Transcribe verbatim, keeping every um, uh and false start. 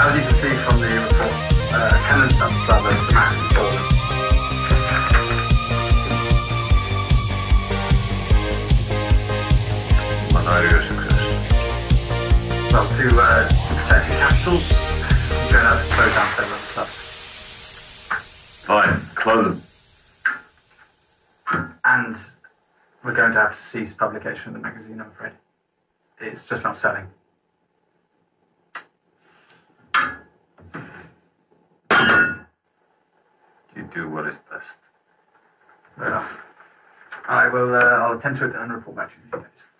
as you can see from the reports, uh, attendance at the club has dramatically fallen. Minority success. Well, to, uh, to protect your capital, you're going to have to close down several of the clubs. Fine, close them. And we're going to have to cease publication of the magazine, I'm afraid. It's just not selling. You do what is best. Well, I will, uh, I'll attend to it and report back to you in a few days.